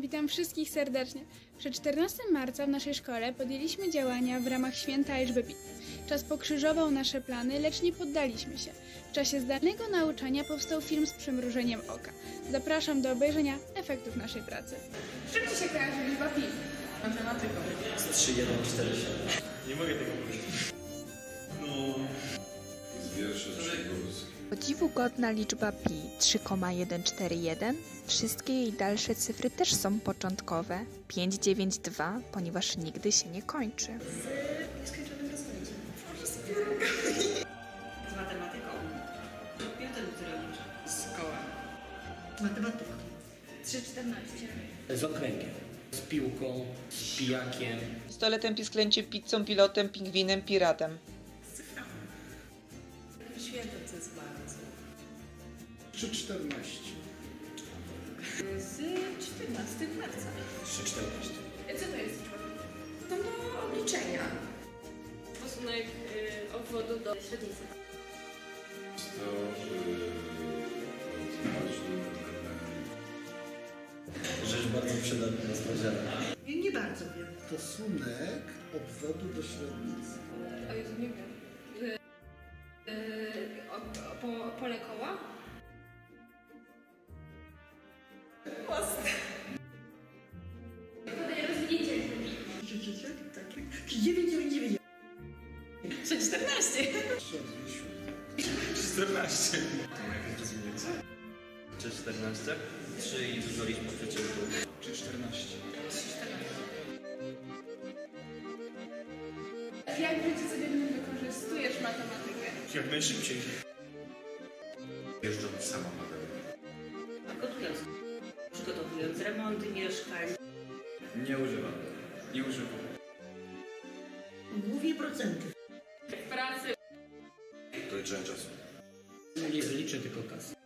Witam wszystkich serdecznie. Przed 14 marca w naszej szkole podjęliśmy działania w ramach Święta Liczby Pi. Czas pokrzyżował nasze plany, lecz nie poddaliśmy się. W czasie zdalnego nauczania powstał film z przymrużeniem oka. Zapraszam do obejrzenia efektów naszej pracy. Z czym Ci się kojarzy liczba Pi? Matematyką. Z 3147. Nie mogę tego powiedzieć. No... Z wierszy Trzyborskiej. Podziwu godna liczba pi 3,141. Wszystkie jej dalsze cyfry też są początkowe. 592, ponieważ nigdy się nie kończy. Z nieskończonym rozwojem. Z matematyką. Ja ten, który liczy. Z kołem. Z matematyką. 3,14. Z okręgiem. Z piłką, z pijakiem. Pistoletem, pisklęciem, pizzą, pilotem, pingwinem, piratem. Świętem, co jest bardzo. 3,14. Z 14 marca. 3,14. Co to jest? To do obliczenia. Stosunek obwodu do średnicy. To, Rzecz bardzo przydatna na sprawdzianach. Nie bardzo wiem. stosunek obwodu do średnicy. O Jezu, nie wiem. Pole koła? Podaję rozwinięcie. Takie? 9,99. 3,14. 14. To ma jakieś rozwinięcie? 3,14. 3 i dużo liczb po przecięciu. 3,14. Jak w życiu codziennym wykorzystujesz matematykę? Jak najszybciej. Jeżdżą samochodem. Przygotowując remonty mieszkań. Nie używam. Nie używam. Głównie procenty. W pracy. Do liczenia czasu. Nie liczę tylko kasy.